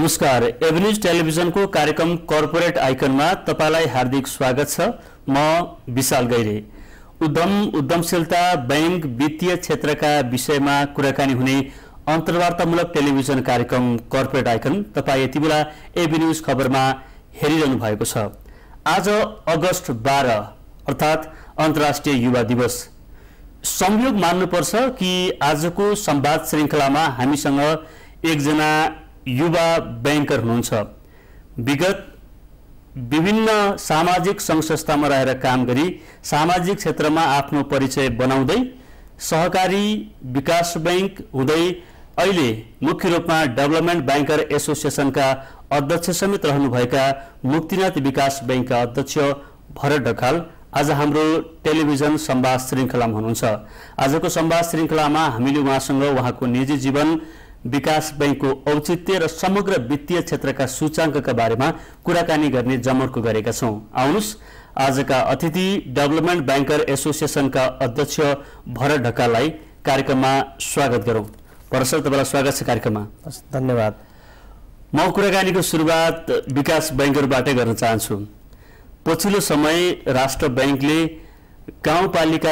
नमस्कार, एभन्यूज टेलिभिजनको कार्यक्रम कर्पोरेट आइकनमा तपाईलाई हार्दिक स्वागत छ। म विशाल गैरे। उद्यमशीलता, बैंक, वित्तीय क्षेत्रका विषयमा कुराकानी हुने अन्तर्वार्तामूलक टेलिभिजन कार्यक्रम कर्पोरेट आइकन तपाईँ यति बेला एभन्यूज खबरमा हेरिरहनु भएको छ। आज अगस्त 12 अर्थात् अन्तर्राष्ट्रिय युवा दिवस। संयोग मान्नुपर्छ कि आजको संवाद श्रृङ्खलामा हामीसँग एकजना युवा बैंकर हुनुहुन्छ। विगत विभिन्न सामाजिक संघ संस्थामा रहेर काम गरी सामाजिक क्षेत्रमा आफ्नो परिचय बनाउँदै सहकारी विकास बैंक हुँदै अहिले मुख्य रूपमा डेभलपमेन्ट बैंकर एसोसिएसनका अध्यक्ष समेत रहनुभएका मुक्तिनाथ विकास बैंकका अध्यक्ष भरत ढकाल आज हाम्रो टेलिभिजन संवाद श्रृङ्खलामा हुनुहुन्छ। आजको संवाद श्रृङ्खलामा हामीले उहाँसँग उहाँको निजी जीवन, विकास बैंकको औचित्य र समग्र वित्तीय क्षेत्रका सूचाङ्कका बारेमा कुराकानी गर्ने जमर्को गरेका छौं। आउनुस् आजका अतिथि डेभलपमेन्ट बैंकर एसोसिएसनका अध्यक्ष भरत ढकाललाई कार्यक्रममा स्वागत गरौं। भरत सर, तपाईलाई स्वागत छ कार्यक्रममा। धन्यवाद। म कुराकानीको सुरुवात विकास बैंकरबाटै गर्न चाहन्छु। पछिल्लो समय राष्ट्र बैंकले गाउँपालिका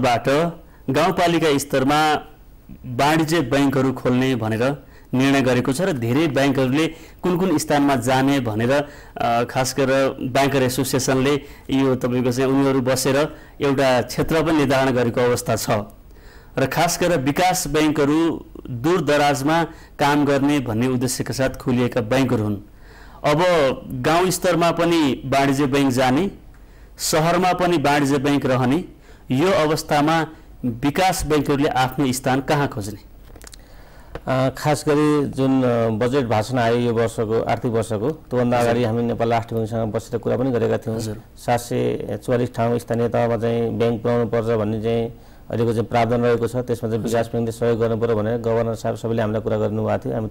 स्तरमा वाणिज्य बैंकहरू खोल्ने भनेर निर्णय गरेको छ र धेरै बैंकहरूले कुन स्थानमा जाने भनेर खास गरेर बैंकर एसोसिएसनले यो तपाईको चाहिँ उनीहरू बसेर एउटा क्षेत्र पनि निर्धारण गरेको अवस्था छ र खास गरेर विकास बैंकहरू दूरदराजमा काम गर्ने भन्ने उद्देश्यका साथ खोलिएका बैंकहरू हुन्। अब गाउँ स्तरमा पनि वाणिज्य बैंक जाने, शहरमा पनि वाणिज्य बैंक रहने, यो अवस्थामा विकास बैंकहरूले आफ्नो स्थान कहाँ खोज्ने? खास गरी जुन बजेट भाषण आयो यो वर्षको आर्थिक वर्षको, त्योभन्दा अगाडि हामी नेपाल राष्ट्र बैंकसँग बसेर कुरा पनि गरेका थियौँ। 744 ठाउँ स्थानीय तहमा चाहिँ बैंक बनाउनु पर्छ भन्ने चाहिँ अहिलेको चाहिँ प्रावधान रहेको छ। त्यसमा चाहिँ विकास बैंकले सहयोग गर्नु पर्यो भनेर गभर्नर साहब सबैले हामीलाई कुरा गर्नुभएको थियो। हामी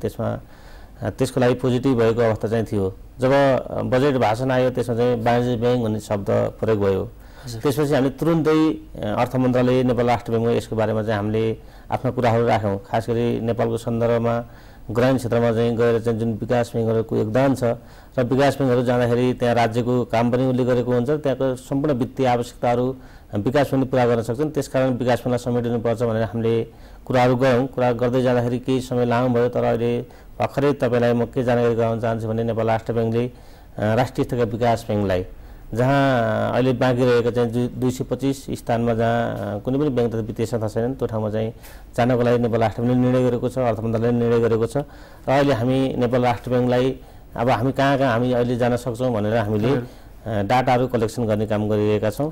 त्यसको लागि पोजिटिभ भएको अवस्था चाहिँ थियो। जब बजेट भाषण आयो त्यसमा चाहिँ वाणिज्य बैंक भन्ने शब्द प्रयोग भयो। त्यसपछि हामी तुरुन्तै अर्थ मन्त्रालय, नेपाल राष्ट्र बैंकमा यसको बारेमा चाहिँ हामीले आफ्ना कुराहरू राख्यौँ। खास गरी नेपालको सन्दर्भमा ग्रामीण क्षेत्रमा चाहिँ गएर चाहिँ जुन विकास बैंकहरूको योगदान छ र विकास बैंकहरू जाँदाखेरि त्यहाँ राज्यको काम पनि उल्लेख गरेको हुन्छ, त्यहाँको सम्पूर्ण वित्तीय आवश्यकताहरू विकास पनि पुरा गर्न सक्छन्। त्यसकारण विकास बैंकलाई समेटिनुपर्छ भनेर हामीले कुराहरू गऱ्यौँ। कुरा गर्दै जाँदाखेरि केही समय लामो भयो, तर अहिले भर्खरै तपाईँलाई म के जानकारी गराउन चाहन्छु भने नेपाल राष्ट्र बैंकले राष्ट्रिय स्तरका विकास बैंकलाई जहाँ अहिले बाँकी रहेको चाहिँ 225 स्थानमा जहाँ कुनै पनि बैंक तथा वित्तीय संस्था छैनन् त्यो ठाउँमा चाहिँ जानको लागि नेपाल राष्ट्र बैंकले निर्णय गरेको छ, अर्थ मन्त्रालयले निर्णय गरेको छ। र अहिले हामी नेपाल राष्ट्र बैंकलाई अब हामी कहाँ हामी अहिले जान सक्छौँ भनेर हामीले डाटाहरू कलेक्सन गर्ने काम गरिरहेका छौँ।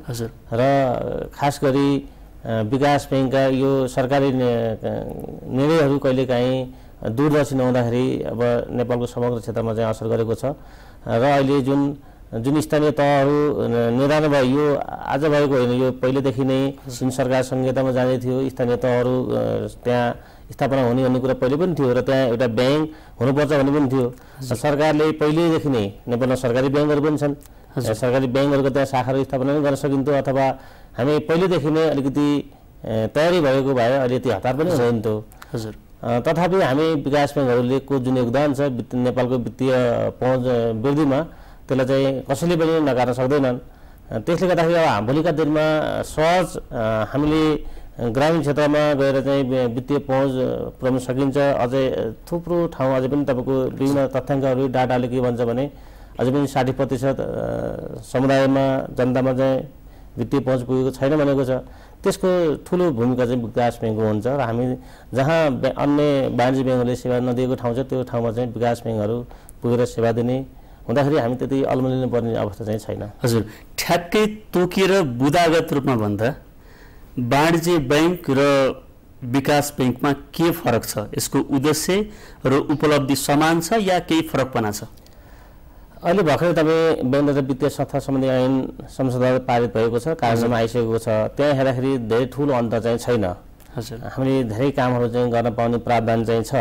र खास गरी विकास बैंकका यो सरकारी निर्णयहरू कहिलेकाहीँ दूरदर्शी नहुँदाखेरि अब नेपालको समग्र क्षेत्रमा चाहिँ असर गरेको छ। र अहिले जुन स्थानीय तहहरू निर्धारण भयो, यो आज भएको होइन, यो पहिलेदेखि नै सिन सरकार संहितामा जाँदै थियो। स्थानीय तहहरू त्यहाँ स्थापना हुने भन्ने कुरा पहिले पनि थियो र त्यहाँ एउटा ब्याङ्क हुनुपर्छ भन्ने पनि थियो। सरकारले पहिलेदेखि नै नेपालमा सरकारी ब्याङ्कहरू पनि छन्, सरकारी ब्याङ्कहरूको त्यहाँ शाखाहरू स्थापना पनि गर्न सकिन्थ्यो, अथवा हामी पहिलेदेखि नै अलिकति तयारी भएको भए अहिले त्यो हतार पनि हुन्थ्यो। तथापि हामी विकास बैंकहरूले को जुन योगदान छ नेपालको वित्तीय पहुँच वृद्धिमा, त्यसलाई चाहिँ कसैले पनि नकार्न सक्दैनन्। त्यसले गर्दाखेरि अब भोलिका दिनमा सहज हामीले ग्रामीण क्षेत्रमा गएर चाहिँ वित्तीय पहुँच पुर्याउन सकिन्छ। अझै थुप्रो ठाउँ अझै पनि तपाईँको विभिन्न तथ्याङ्कहरू डाटाले के भन्छ भने अझै पनि 60% समुदायमा जनतामा चाहिँ वित्तीय पहुँच पुगेको छैन भनेको छ। त्यसको ठुलो भूमिका चाहिँ विकास बैंकको हुन्छ र हामी जहाँ अन्य वाणिज्य बैंकहरूले सेवा नदिएको ठाउँ छ त्यो ठाउँमा चाहिँ विकास बैंकहरू पुगेर सेवा दिने हुँदाखेरि हामी त्यति अल्मलिनु पर्ने अवस्था चाहिँ छैन। हजुर, ठ्याक्कै तोकेर बुदागत रूपमा भन्दा वाणिज्य बैंक र विकास बैंकमा के फरक छ? यसको उद्देश्य र उपलब्धि समान छ या केही फरकपना छ? अहिले भर्खरै तपाईँ बैंक तथा वित्तीय संस्था सम्बन्धी ऐन संशोधन पारित भएको छ, कार्यक्रममा आइसकेको छ। त्यहाँ हेर्दाखेरि धेरै ठुलो अन्तर चाहिँ छैन। हामीले धेरै कामहरू चाहिँ गर्न पाउने प्रावधान चाहिँ छ।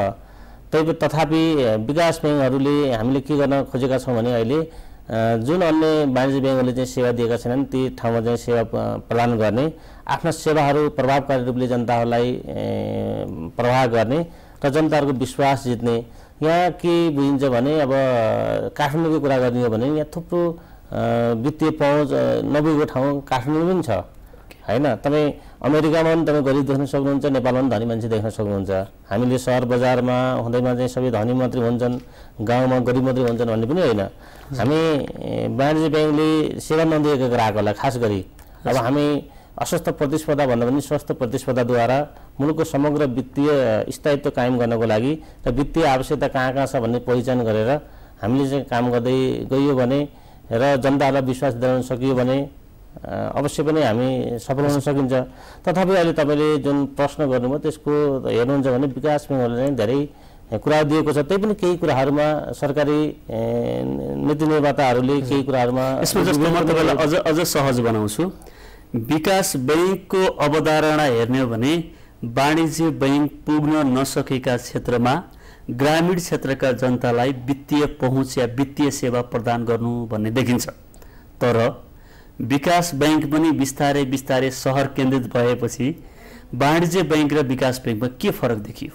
तथापि विकास बैंकहरूले हामीले के गर्न खोजेका छौँ भने अहिले जुन अन्य वाणिज्य बैंकहरूले चाहिँ सेवा दिएका छैनन् ती ठाउँमा चाहिँ सेवा प्रदान गर्ने, आफ्ना सेवाहरू प्रभावकारी रूपले जनताहरूलाई प्रवाह गर्ने र जनताहरूको विश्वास जित्ने यहाँ के बुझिन्छ भने अब काठमाडौँको कुरा गर्ने हो भने यहाँ थुप्रो वित्तीय पहुँच नभएको ठाउँ काठमाडौँ पनि छ हैन। तपाईँ अमेरिकामा पनि तपाईँ गरिब देख्न सक्नुहुन्छ, नेपालमा पनि धनी मान्छे देख्न सक्नुहुन्छ। हामीले सहर बजारमा हुँदैमा चाहिँ सबै धनी मात्रै हुन्छन्, गाउँमा गरिब मात्रै हुन्छन् भन्ने पनि होइन। हामी वाणिज्य ब्याङ्कले सेवा नदिएका ग्राहकहरूलाई खास गरी अब हामी अस्वस्थ प्रतिस्पर्धा भन्दा पनि स्वस्थ प्रतिस्पर्धाद्वारा मुलुकको समग्र वित्तीय स्थायित्व कायम गर्नको लागि र वित्तीय आवश्यकता कहाँ छ भन्ने पहिचान गरेर हामीले चाहिँ काम गर्दै गइयो भने र जनतालाई विश्वास दिलाउन सकियो भने अवश्य पनि हामी सफल हुन सकिन्छ। तथापि अहिले तपाईँले जुन प्रश्न गर्नुभयो त्यसको हेर्नुहुन्छ भने विकास ब्याङ्कहरूले चाहिँ धेरै कुरा दिएको छ, त्यही पनि केही कुराहरूमा सरकारी नीति निर्माताहरूले केही कुराहरूमा यसमा जस्तो म तपाईँलाई अझ सहज बनाउँछु। विकास बैङ्कको अवधारणा हेर्ने हो भने वाणिज्य बैङ्क पुग्न नसकेका क्षेत्रमा ग्रामीण क्षेत्रका जनतालाई वित्तीय पहुँच या वित्तीय सेवा प्रदान गर्नु भन्ने देखिन्छ। तर विकास बैङ्क पनि बिस्तारै बिस्तारै सहर केन्द्रित भएपछि वाणिज्य बैङ्क र विकास बैङ्कमा के फरक देखियो?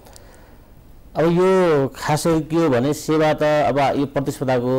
अब यो खास गरी के हो भने सेवा त अब यो प्रतिस्पर्धाको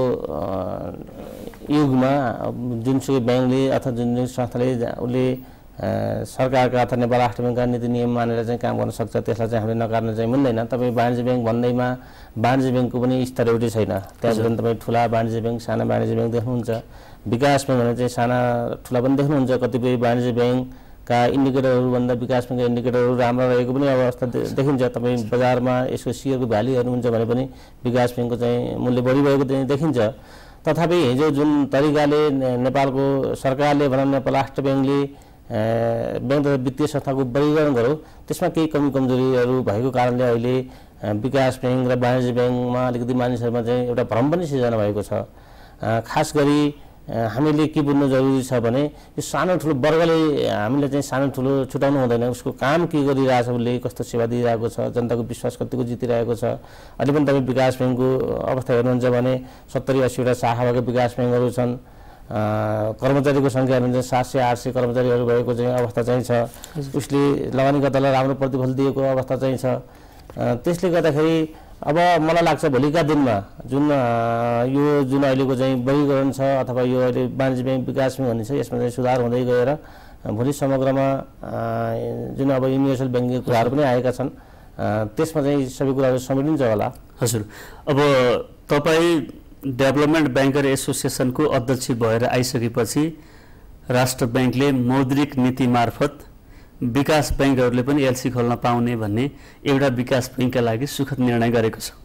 युगमा जुनसुकै ब्याङ्कले अथवा जुन संस्थाले उसले सरकारका अथवा नेपाल राष्ट्र ब्याङ्कका नीति नियम मानेर चाहिँ काम गर्न सक्छ, त्यसलाई चाहिँ हामीले नकार्न चाहिँ मिल्दैन। तपाईँ वाणिज्य ब्याङ्क भन्दैमा वाणिज्य ब्याङ्कको पनि स्तर एउटै छैन। त्यहाँ तपाईँ ठुला वाणिज्य ब्याङ्क, साना वाणिज्य ब्याङ्क देख्नुहुन्छ। विकास ब्याङ्क भने चाहिँ साना ठुला पनि देख्नुहुन्छ। कतिपय वाणिज्य ब्याङ्कका इन्डिकेटरहरूभन्दा विकास ब्याङ्कका इन्डिकेटरहरू राम्रो रहेको पनि अवस्था देखिन्छ। तपाईँ बजारमा यसको सेयरको भ्यालु हेर्नुहुन्छ भने पनि विकास ब्याङ्कको चाहिँ मूल्य बढिरहेको चाहिँ देखिन्छ। तथापि हिजो जुन तरिकाले नेपालको सरकारले भनौँ नेपाल राष्ट्र ब्याङ्कले ब्याङ्क तथा वित्तीय संस्थाको वर्गीकरण गर्यो, त्यसमा केही कमी कमजोरीहरू भएको कारणले अहिले विकास ब्याङ्क र वाणिज्य ब्याङ्कमा अलिकति मानिसहरूमा चाहिँ एउटा भ्रम पनि सिर्जना भएको छ। खास गरी हामीले के बुझ्नु जरुरी छ भने यो सानो ठुलो वर्गले हामीले चाहिँ सानो ठुलो छुटाउनु हुँदैन। उसको काम के गरिरहेछ, उसले कस्तो सेवा दिइरहेको छ, जनताको विश्वास कतिको जितिरहेको छ। अहिले पनि तपाईँ विकास ब्याङ्कको अवस्था हेर्नुहुन्छ भने 70-80वटा शाखा भएको विकास ब्याङ्कहरू छन्। कर्मचारीको सङ्ख्या हेर्नुहुन्छ 700-800 कर्मचारीहरू भएको चाहिँ अवस्था चाहिँ छ। उसले लगानीकर्तालाई राम्रो प्रतिफल दिएको अवस्था चाहिँ छ। त्यसले गर्दाखेरि अब मलाई लाग्छ भोलिका दिनमा जुन यो जुन अहिलेको चाहिँ वर्गीकरण छ अथवा यो अहिले वाणिज्य ब्याङ्क विकास ब्याङ्क भन्ने छ, यसमा चाहिँ सुधार हुँदै गएर भोलि समग्रमा जुन अब युनिभर्सल ब्याङ्किङ कुराहरू पनि आएका छन्, त्यसमा चाहिँ सबै कुराहरू समेटिन्छ होला। हजुर, अब तपाईँ डेभलपमेन्ट ब्याङ्कर एसोसिएसनको अध्यक्ष भएर आइसकेपछि राष्ट्र ब्याङ्कले मौद्रिक नीति मार्फत विकास ब्याङ्कहरूले पनि एलसी खोल्न पाउने भन्ने एउटा विकास ब्याङ्कका लागि सुखद निर्णय गरेको छ।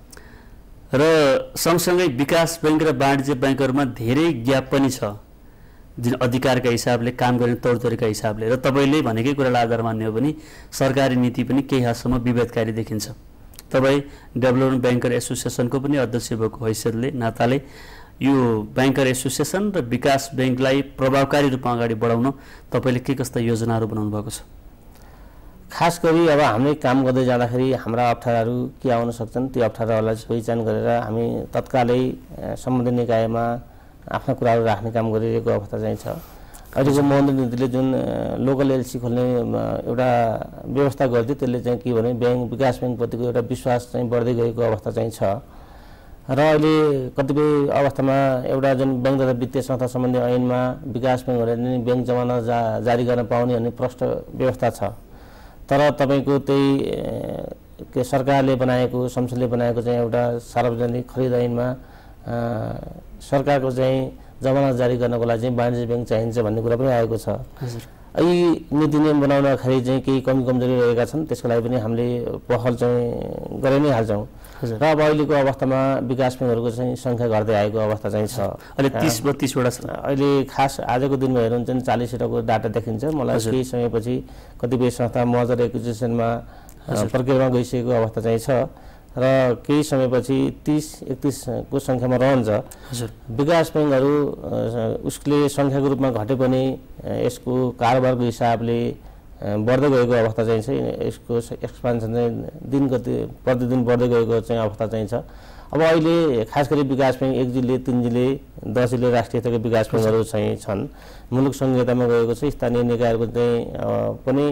र सँगसँगै विकास ब्याङ्क र वाणिज्य ब्याङ्कहरूमा धेरै ग्याप पनि छ, जुन अधिकारका हिसाबले काम गर्ने तौरतरिका हिसाबले। र तपाईँले भनेकै कुरालाई आधार मान्ने हो भने सरकारी नीति पनि केही हदसम्म विभेदकारी देखिन्छ। तपाईँ डेभलपमेन्ट ब्याङ्कर एसोसिएसनको पनि अध्यक्ष भएको हैसियतले नाताले यो ब्याङ्कर एसोसिएसन र विकास ब्याङ्कलाई प्रभावकारी रूपमा अगाडि बढाउन तपाईँले के कस्ता योजनाहरू बनाउनु भएको छ? खास गरी अब हामीले काम गर्दै जाँदाखेरि हाम्रा अप्ठ्याराहरू के आउन सक्छन्, त्यो अप्ठ्याराहरूलाई पहिचान गरेर हामी तत्कालै सम्बन्धित निकायमा आफ्ना कुराहरू राख्ने काम गरिरहेको अवस्था चाहिँ छ। अहिलेको मौद्रिक नीतिले जुन लोकल एलसी खोल्ने एउटा व्यवस्था गर्थ्यो, त्यसले चाहिँ के भने ब्याङ्क विकास ब्याङ्कप्रतिको एउटा विश्वास चाहिँ बढ्दै गएको अवस्था चाहिँ छ। र अहिले कतिपय अवस्थामा एउटा जुन ब्याङ्क तथा वित्तीय संस्था सम्बन्धी ऐनमा विकास ब्याङ्कहरूले ब्याङ्क जमानत जारी गर्न पाउने भन्ने प्रष्ट व्यवस्था छ। तर तपाईँको त्यही के सरकारले बनाएको संसदले बनाएको चाहिँ एउटा सार्वजनिक खरिद ऐनमा सरकारको चाहिँ जमानत जारी गर्नको लागि चाहिँ वाणिज्य ब्याङ्क चाहिन्छ भन्ने कुरा पनि आएको छ। यी नीति नियम बनाउनखेरि चाहिँ केही कमी कमजोरी रहेका छन्, त्यसको लागि पनि हामीले पहल चाहिँ गरि नै हाल्छौँ। र अब अहिलेको अवस्थामा विकास ब्याङ्कहरूको चाहिँ सङ्ख्या घट्दै आएको अवस्था चाहिँ छ। अहिले 30-32वटा छ। अहिले खास आजको दिनमा हेर्नुहुन्छ भने 40वटाको डाटा देखिन्छ। मलाई केही समयपछि कतिपय संस्था मर्जर एक्विजिसनमा प्रक्रियामा गइसकेको अवस्था चाहिँ छ र केही समयपछि 30-31को सङ्ख्यामा रहन्छ। विकास ब्याङ्कहरू उसले सङ्ख्याको रूपमा घटे पनि यसको कारोबारको हिसाबले बढ्दै गएको अवस्था चाहिँ छ। यसको एक्सपान्सन चाहिँ प्रतिदिन बढ्दै गएको चाहिँ अवस्था चाहिँ छ। अब अहिले खास गरी विकास ब्याङ्क 1 जिल्ले 3 जिल्ले 10 जिल्ले राष्ट्रिय स्तरका विकास ब्याङ्कहरू चाहिँ छन्। मुलुक संहितामा गएको छ। स्थानीय निकायहरूको चाहिँ पनि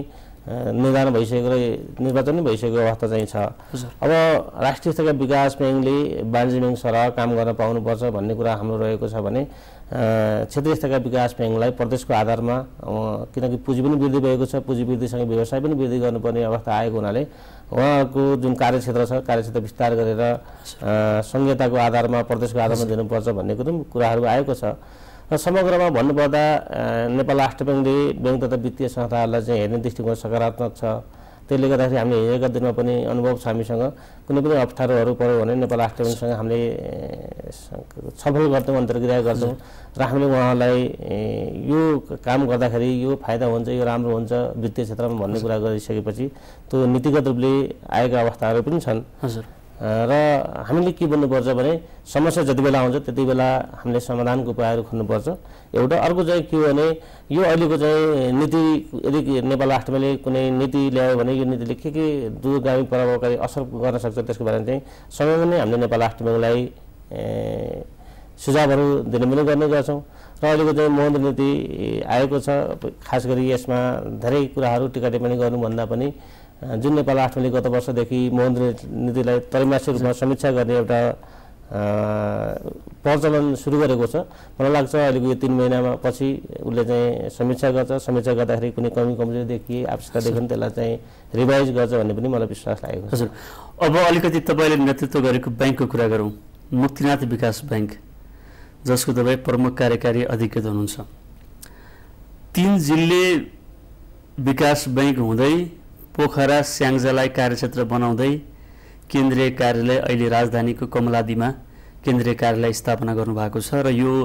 निर्धारण भइसकेको र निर्वाचन भइसकेको अवस्था चाहिँ छ। अब राष्ट्रिय स्तरका विकास ब्याङ्कले वाणिज्य ब्याङ्क सरह काम गर्न पाउनुपर्छ भन्ने कुरा हाम्रो रहेको छ भने क्षेत्रीय स्तरका विकास ब्याङ्कलाई प्रदेशको आधारमा किनकि पुँजी पनि वृद्धि भएको छ, पुँजी वृद्धिसँगै व्यवसाय पनि वृद्धि गर्नुपर्ने अवस्था आएको हुनाले उहाँहरूको जुन कार्यक्षेत्र छ कार्यक्षेत्र विस्तार गरेर संहिताको आधारमा प्रदेशको आधारमा दिनुपर्छ भन्ने कुराहरू आएको छ। र समग्रमा भन्नुपर्दा नेपाल राष्ट्र ब्याङ्कले ब्याङ्क तथा वित्तीय संस्थाहरूलाई चाहिँ हेर्ने दृष्टिकोण सकारात्मक छ। त्यसले गर्दाखेरि हामीले हिजोका दिनमा पनि अनुभव छ, हामीसँग कुनै पनि अप्ठ्यारोहरू पऱ्यो भने नेपाल राष्ट्र ब्याङ्कसँग हामीले छलफल गर्छौँ, अन्तर्क्रिया गर्छौँ र हामीले उहाँलाई यो काम गर्दाखेरि यो फाइदा हुन्छ, यो राम्रो हुन्छ वित्तीय क्षेत्रमा भन्ने कुरा गरिसकेपछि त्यो नीतिगत रूपले आएका अवस्थाहरू पनि छन्। र हामीले के भन्नुपर्छ भने समस्या जति बेला आउँछ त्यति बेला हामीले समाधानको उपायहरू खोज्नुपर्छ। एउटा अर्को चाहिँ के हो भने यो अहिलेको चाहिँ नीति यदि नेपाल राष्ट्रले कुनै नीति ल्यायो भने यो नीतिले के दूरगामी प्रभावकारी असर गर्न सक्छ त्यसको बारेमा चाहिँ सँगै नै हामीले नेपाल राष्ट्र ब्याङ्कलाई सुझावहरू दिने पनि गर्ने गर्छौँ। र अहिलेको चाहिँ मौद्रिक नीति आएको छ, खास गरी यसमा धेरै कुराहरू टिका टिप्पणी गर्नुभन्दा पनि जुन नेपाल राष्ट्रले गत वर्षदेखि मौद्रिक नीतिलाई त्रैमासिक रूपमा समीक्षा गर्ने एउटा प्रचलन सुरु गरेको छ। मलाई लाग्छ अहिलेको यो 3 महिनामा पछि उसले चाहिँ समीक्षा गर्छ, समीक्षा गर्दाखेरि कुनै कमी कमजोरी देखिए आवश्यकता देख्यो भने त्यसलाई चाहिँ रिभाइज गर्छ भन्ने पनि मलाई विश्वास लागेको छ। हजुर, अब अलिकति तपाईँले नेतृत्व गरेको ब्याङ्कको कुरा गरौँ, मुक्तिनाथ विकास ब्याङ्क जसको तपाईँ प्रमुख कार्यकारी अधिकृत हुनुहुन्छ। 3 जिल्ले विकास ब्याङ्क हुँदै पोखरा स्याङ्जालाई कार्यक्षेत्र बनाउँदै केन्द्रीय कार्यालय अहिले राजधानीको कमलादीमा केन्द्रीय कार्यालय स्थापना गर्नुभएको छ र यो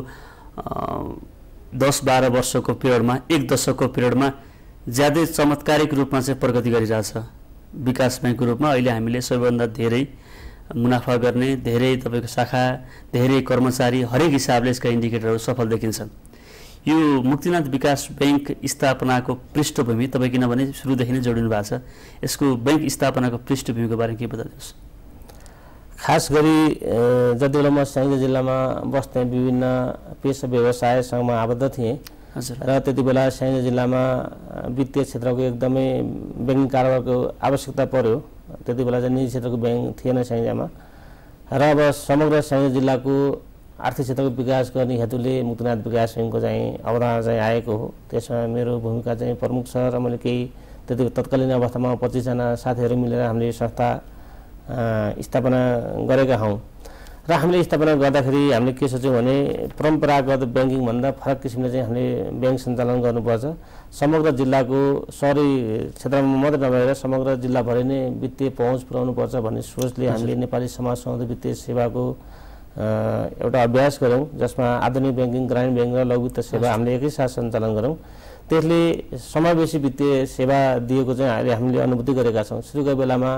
10-12 वर्षको पिरियडमा, 1 दशकको पिरियडमा ज्यादै चमत्कारिक रूपमा चाहिँ प्रगति गरिरहेछ विकास ब्याङ्कको रूपमा। अहिले हामीले सबैभन्दा धेरै मुनाफा गर्ने, धेरै तपाईँको शाखा, धेरै कर्मचारी, हरेक हिसाबले यसका इन्डिकेटरहरू सफल देखिन्छन्। यो मुक्तिनाथ विकास ब्याङ्क स्थापनाको पृष्ठभूमि तपाईँ किनभने सुरुदेखि नै जोडिनु भएको छ, यसको ब्याङ्क स्थापनाको पृष्ठभूमिको बारेमा के बताइदिनुहोस्। खास गरी जति बेला म स्याङ्जा जिल्लामा बस्ने विभिन्न पेसा व्यवसायसँग आबद्ध थिएँ र त्यति बेला स्याङ्जा जिल्लामा वित्तीय क्षेत्रको एकदमै ब्याङ्किङ कारोबारको आवश्यकता पर्यो। त्यति बेला चाहिँ निजी क्षेत्रको ब्याङ्क थिएन स्याङ्जामा र अब समग्र स्याङ्जा जिल्लाको आर्थिक क्षेत्रको विकास गर्ने हेतुले मुक्तिनाथ विकास ब्याङ्कको चाहिँ अवधारणा चाहिँ आएको हो। त्यसमा मेरो भूमिका चाहिँ प्रमुख छ र मैले केही त्यति तत्कालीन अवस्थामा 25 जना साथीहरू मिलेर हामीले संस्था स्थापना गरेका हौँ। र हामीले स्थापना गर्दाखेरि हामीले के सोच्यौँ भने परम्परागत ब्याङ्किङ भन्दा फरक किसिमले चाहिँ हामीले ब्याङ्क सञ्चालन गर्नुपर्छ। समग्र जिल्लाको सहरी क्षेत्रमा मात्रै नभएर समग्र जिल्लाभरि नै वित्तीय पहुँच पुर्याउनुपर्छ भन्ने सोचले हामीले नेपाली समाज समुदाय वित्तीय सेवाको एउटा अभ्यास गऱ्यौँ, जसमा आधुनिक ब्याङ्किङ, ग्रामीण ब्याङ्क र लघु वित्त सेवा हामीले एकैसाथ सञ्चालन गऱ्यौँ। त्यसले समावेशी वित्तीय सेवा दिएको चाहिँ अहिले हामीले अनुभूति गरेका छौँ। सुरुका बेलामा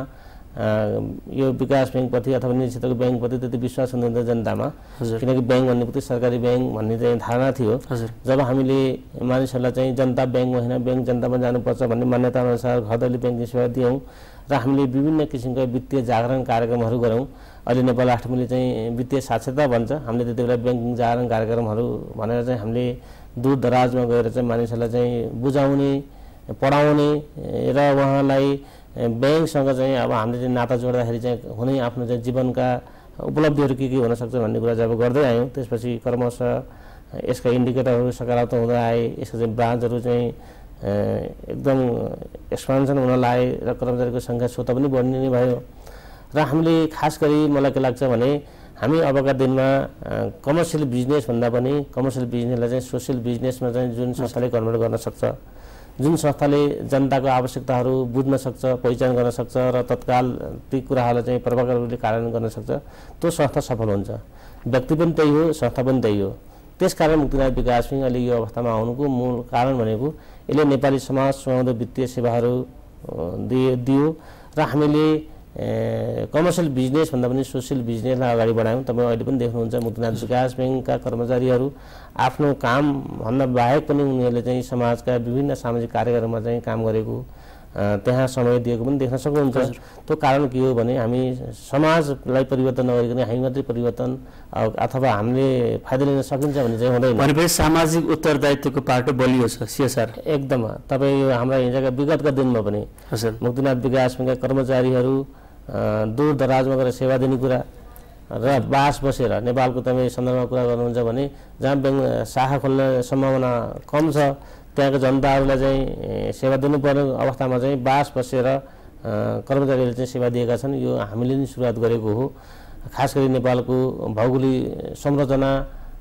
यो विकास ब्याङ्कप्रति अथवा निजी क्षेत्रको ब्याङ्कप्रति त्यति विश्वास हुँदैन जनतामा, किनकि ब्याङ्क भन्ने बित्तिकै सरकारी ब्याङ्क भन्ने चाहिँ धारणा थियो। जब हामीले मानिसहरूलाई चाहिँ जनता ब्याङ्कमा होइन ब्याङ्क जनतामा जानुपर्छ भन्ने मान्यताअनुसार घरदैली ब्याङ्किङ सेवा दियौँ र हामीले विभिन्न किसिमका वित्तीय जागरण कार्यक्रमहरू गऱ्यौँ। अहिले नेपाल राष्ट्रले चाहिँ वित्तीय साक्षरता भन्छ, हामीले त्यति बेला ब्याङ्किङ जागरण कार्यक्रमहरू भनेर चाहिँ हामीले दूर दराजमा गएर चाहिँ मानिसहरूलाई चाहिँ बुझाउने, पढाउने र उहाँलाई ब्याङ्कसँग चाहिँ अब हामीले चाहिँ नाता जोड्दाखेरि चाहिँ हुने आफ्नो चाहिँ जीवनका उपलब्धिहरू के हुन सक्छ भन्ने कुरा जब गर्दै आयौँ, त्यसपछि क्रमशः यसका इन्डिकेटरहरू सकारात्मक हुँदै आए, यसको चाहिँ ब्रान्चहरू चाहिँ एकदम एक्सपान्सन हुन लागे र कर्मचारीको सङ्ख्या स्वतः पनि बढ्ने नै भयो। र हामीले खास गरी मलाई के लाग्छ भने हामी अबका दिनमा कमर्सियल बिजनेस भन्दा पनि कमर्सियल बिजनेसलाई चाहिँ सोसियल बिजनेसमा चाहिँ जुन संस्थाले कन्भर्ट गर्न सक्छ, जुन संस्थाले जनताको आवश्यकताहरू बुझ्न सक्छ, पहिचान गर्न सक्छ र तत्काल ती कुराहरूलाई चाहिँ प्रभावकारी रूपले कार्यान्वयन गर्न सक्छ, त्यो संस्था सफल हुन्छ। व्यक्ति पनि त्यही हो, संस्था पनि त्यही हो। त्यसकारण मुक्तिनाथ विकास ब्याङ्क अहिले यो अवस्थामा आउनुको मूल कारण भनेको यसले नेपाली समाज समुदाय वित्तीय सेवाहरू दियो र हामीले कमर्सियल बिजनेस भन्दा पनि सोसियल बिजनेसलाई अगाडि बढायौँ। तपाईँ अहिले पनि देख्नुहुन्छ मुक्तिनाथ विकास ब्याङ्कका कर्मचारीहरू आफ्नो काम भन्दा बाहेक पनि उनीहरूले चाहिँ समाजका विभिन्न सामाजिक कार्यक्रममा चाहिँ काम गरेको त्यहाँ समय दिएको पनि देख्न सक्नुहुन्छ। त्यो कारण के हो भने हामी समाजलाई परिवर्तन नगरिकन हामी मात्रै परिवर्तन अथवा हामीले फाइदा लिन सकिन्छ भन्ने चाहिँ हुँदैन। भनेपछि सामाजिक उत्तरदायित्वको पाटो बलियो छ CSR एकदम। तपाईँ यो हाम्रा हिजोका विगतका दिनमा पनि मुक्तिनाथ विकास ब्याङ्कका कर्मचारीहरू दूर दराजमा गएर सेवा दिने कुरा र बास बसेर नेपालको तपाईँ सन्दर्भमा कुरा गर्नुहुन्छ भने जहाँ ब्याङ्क शाखा खोल्ने सम्भावना कम छ त्यहाँको जनताहरूलाई चाहिँ सेवा दिनुपर्ने अवस्थामा चाहिँ बास बसेर कर्मचारीहरूले चाहिँ सेवा दिएका छन्। यो हामीले नै सुरुवात गरेको हो। खास गरी नेपालको भौगोलिक संरचना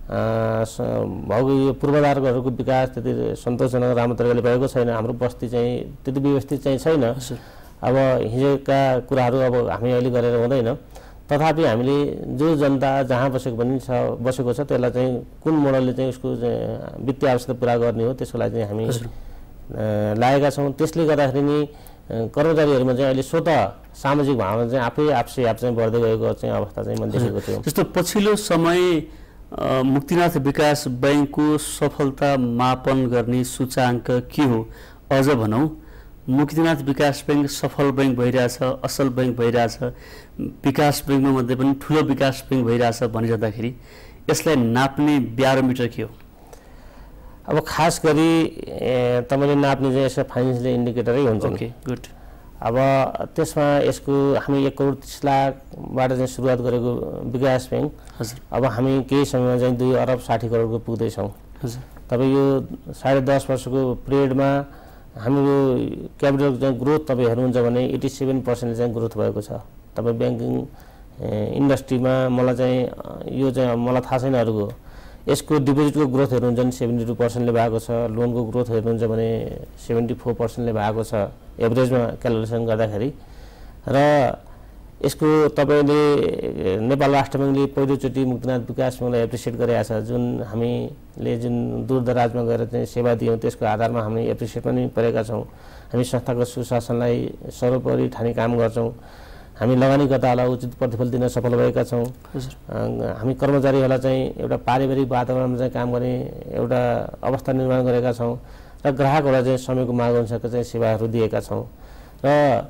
भौगोलिक पूर्वाधारहरूको विकास त्यति सन्तोषजनक राम्रो तरिकाले भएको छैन। हाम्रो बस्ती चाहिँ त्यति व्यवस्थित चाहिँ छैन। अब हिजोका कुराहरू अब हामी अहिले गरेर हुँदैन। तथापि हामीले जो जनता जहाँ बसेको छ त्यसलाई चाहिँ कुन मोडलले चाहिँ उसको वित्तीय आवश्यकता पुरा गर्ने हो त्यसको लागि चाहिँ हामी लागेका छौँ। त्यसले गर्दाखेरि नि कर्मचारीहरूमा चाहिँ अहिले स्वतः सामाजिक भावना चाहिँ आफै आफ चाहिँ बढ्दै गएको चाहिँ अवस्था चाहिँ मैले देखेको छु। जस्तो पछिल्लो समय मुक्तिनाथ विकास बैङ्कको सफलता मापन गर्ने सूचाङ्क के हो? अझ भनौँ मुक्तिनाथ विकास बैङ्क सफल बैङ्क भइरहेछ, असल बैङ्क भइरहेछ, विकास बैङ्कमा मध्ये पनि ठुलो विकास बैङ्क भइरहेछ भनिजाँदाखेरि यसलाई नाप्ने ब्यारोमिटर के हो? अब खास गरी तपाईँले नाप्ने चाहिँ यसको फाइनेन्सियल इन्डिकेटरै हुन्छ। Okay good. अब त्यसमा यसको हामी 1 करोड 30 लाखबाट चाहिँ सुरुवात गरेको विकास बैङ्क अब हामी केही समयमा चाहिँ 2 अरब 60 करोडको पुग्दैछौँ। तपाईँ यो 10.5 वर्षको पिरियडमा हाम्रो क्यापिटल चाहिँ ग्रोथ तपाईँ हेर्नुहुन्छ भने 87% चाहिँ ग्रोथ भएको छ। तपाईँ ब्याङ्किङ इन्डस्ट्रीमा मलाई चाहिँ यो चाहिँ मलाई थाहा छैन अरूको, यसको डिपोजिटको ग्रोथ हेर्नुहुन्छ भने 72%ले भएको छ, लोनको ग्रोथ हेर्नुहुन्छ भने 74%ले भएको छ एभरेजमा क्यालकुलेसन गर्दाखेरि। र यसको तपाईँले नेपाल राष्ट्र ब्याङ्कले पहिलोचोटि मुक्तिनाथ विकास बैङ्कलाई एप्रिसिएट गरेको छ। जुन हामीले जुन दूर दराजमा गएर चाहिँ सेवा दियौँ त्यसको आधारमा हामी एप्रिसिएट पनि परेका छौँ। हामी संस्थाको सुशासनलाई सर्वोपरि ठानी काम गर्छौँ। हामी लगानीकर्ताहरूलाई उचित प्रतिफल दिन सफल भएका छौँ। हामी कर्मचारीहरूलाई चाहिँ एउटा पारिवारिक वातावरणमा चाहिँ काम गर्ने एउटा अवस्था निर्माण गरेका छौँ र ग्राहकहरूलाई चाहिँ समयको माग अनुसारको चाहिँ सेवाहरू दिएका छौँ। र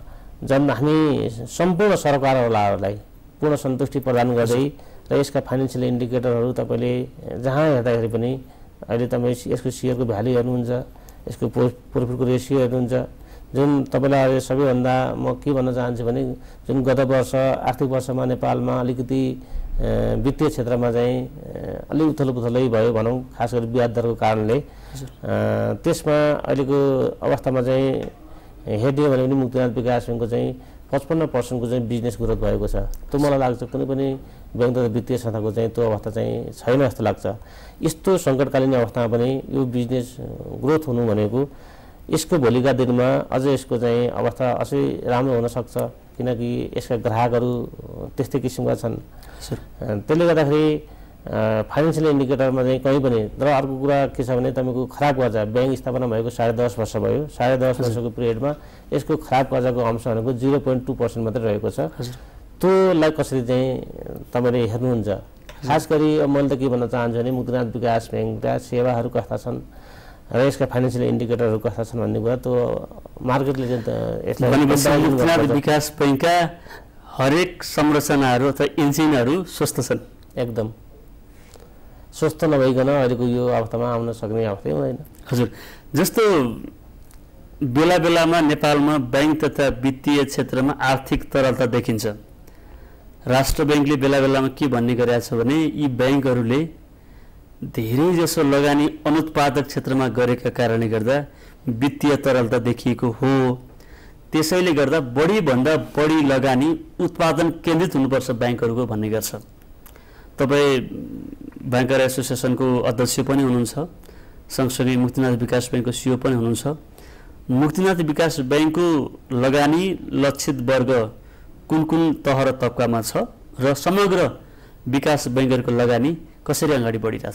हामी सम्पूर्ण सरकारहरूलाई पूर्ण सन्तुष्टि प्रदान गर्दै र यसका फाइनेन्सियल इन्डिकेटरहरू तपाईँले जहाँ हेर्दाखेरि पनि अहिले तपाईँ यसको सेयरको भ्यालु हेर्नुहुन्छ, यसको प्रोफिटको रेसियो हेर्नुहुन्छ। जुन तपाईँलाई अहिले सबैभन्दा म के भन्न चाहन्छु भने जुन गत वर्ष आर्थिक वर्षमा नेपालमा अलिकति वित्तीय क्षेत्रमा चाहिँ अलि उथलपुथलै भयो भनौँ, खास गरी ब्याज दरको कारणले। त्यसमा अहिलेको अवस्थामा चाहिँ हेर्ने भने पनि मुक्तिनाथ विकास बैङ्कको चाहिँ 55% को चाहिँ बिजनेस ग्रोथ भएको छ। त्यो मलाई लाग्छ कुनै पनि ब्याङ्क तथा वित्तीय संस्थाको चाहिँ त्यो अवस्था चाहिँ छैन जस्तो लाग्छ। यस्तो सङ्कटकालीन अवस्थामा पनि यो बिजनेस ग्रोथ हुनु भनेको यसको भोलिका दिनमा अझ यसको चाहिँ अवस्था अझै राम्रो हुन सक्छ, किनकि यसका ग्राहकहरू त्यस्तै किसिमका छन्। त्यसले गर्दाखेरि फाइनेन्सियल इन्डिकेटरमा चाहिँ कहीँ पनि। र अर्को कुरा के छ भने तपाईँको खराब कर्जा ब्याङ्क स्थापना भएको 10.5 वर्ष भयो। 10.5 वर्षको पिरियडमा यसको खराब कर्जाको अंश भनेको 0.2% मात्रै रहेको छ। त्योलाई कसरी चाहिँ तपाईँले हेर्नुहुन्छ? खास गरी मैले त के भन्न चाहन्छु भने मुक्तिनाथ विकास ब्याङ्कका सेवाहरू कस्ता छन् र यसका फाइनेन्सियल इन्डिकेटरहरू कस्ता छन् भन्ने कुरा त्यो मार्केटले चाहिँ मुक्तिनाथ विकास बैङ्कका हरेक संरचनाहरू अथवा इन्जिनहरू स्वस्थ छन्। एकदम स्वस्थ नभइकन अहिलेको यो अवस्थामा आउन सक्ने अवस्था हुँदैन। हजुर, जस्तो बेला बेलामा नेपालमा बैङ्क तथा वित्तीय क्षेत्रमा आर्थिक तरलता देखिन्छ। राष्ट्र बैङ्कले बेला बेलामा के भन्ने गरेको छ भने यी बैङ्कहरूले धेरै जसो लगानी अनुत्पादक क्षेत्रमा गरेका कारणले गर्दा वित्तीय तरलता देखिएको हो। त्यसैले गर्दा बढीभन्दा बढी लगानी उत्पादन केन्द्रित हुनुपर्छ ब्याङ्कहरूको भन्ने गर्छ। तपाईँ ब्याङ्कर एसोसिएसनको अध्यक्ष पनि हुनुहुन्छ, सँगसँगै मुक्तिनाथ विकास बैङ्कको सिइओ पनि हुनुहुन्छ। मुक्तिनाथ विकास बैङ्कको लगानी लक्षित वर्ग कुन कुन तह र तबकामा छ र समग्र विकास बैङ्कहरूको लगानी कसरी अगाडि बढिरहेछ?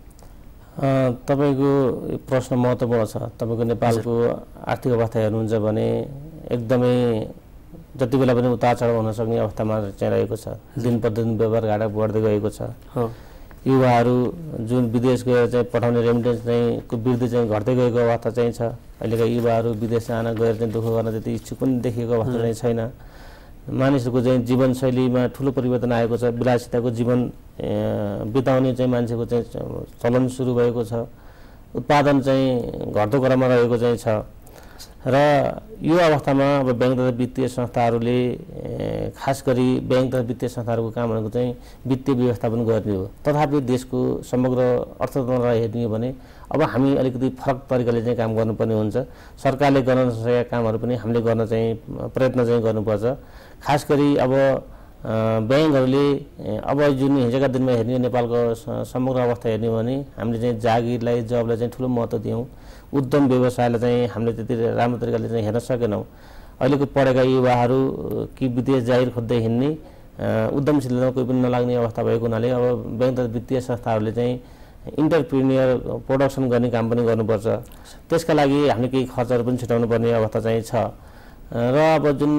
तपाईँको प्रश्न महत्त्वपूर्ण छ। तपाईँको नेपालको आर्थिक अवस्था हेर्नुहुन्छ भने एकदमै जति बेला पनि उतार चढाव हुन सक्ने अवस्थामा चाहिँ रहेको छ। दिन प्रतिदिन व्यवहार घाटा बढ्दै गएको छ। युवाहरू जुन विदेश गएर चाहिँ पठाउने रेमिटेन्स चाहिँ को वृद्धि चाहिँ घट्दै गएको अवस्था चाहिँ छ। अहिलेका युवाहरू विदेश जान गएर चाहिँ दुःख गर्न त्यति इच्छुक पनि देखिएको अवस्था चाहिँ छैन। मानिसहरूको चाहिँ जीवनशैलीमा ठुलो परिवर्तन आएको छ। विलासिताको जीवन बिताउने चाहिँ मान्छेको चाहिँ चलन सुरु भएको छ। उत्पादन चाहिँ घट्दो क्रममा रहेको चाहिँ छ र यो अवस्थामा अब बैंक तथा वित्तीय संस्थाहरूले खास गरी बैंक तथा वित्तीय संस्थाहरूको काम भनेको चाहिँ वित्तीय व्यवस्थापन गर्ने हो। तथापि देशको समग्र अर्थतन्त्रलाई हेर्ने हो भने अब हामी अलिकति फरक तरिकाले चाहिँ काम गर्नुपर्ने हुन्छ। सरकारले गर्न नसकेका कामहरू पनि हामीले गर्न चाहिँ प्रयत्न चाहिँ गर्नुपर्छ। खास गरी अब बैंकहरूले अब जुन हिजोका दिनमा हेर्ने नेपालको समग्र अवस्था हेर्ने हो भने हामीले चाहिँ जागिरलाई जबलाई चाहिँ ठुलो महत्त्व दियौँ। उद्यम व्यवसायलाई चाहिँ हामीले त्यति राम्रो तरिकाले चाहिँ हेर्न सकेनौँ। अहिलेको पढेका युवाहरू कि विदेश जागिर खोज्दै हिँड्ने उद्यमशीलतामा कोही पनि नलाग्ने अवस्था भएको हुनाले अब बैंक तथा वित्तीय संस्थाहरूले चाहिँ इन्टरप्रिन्युर प्रोडक्सन गर्ने काम पनि गर्नुपर्छ। त्यसका लागि हामीले केही खर्चहरू पनि छुटाउनु पर्ने अवस्था चाहिँ छ र अब जुन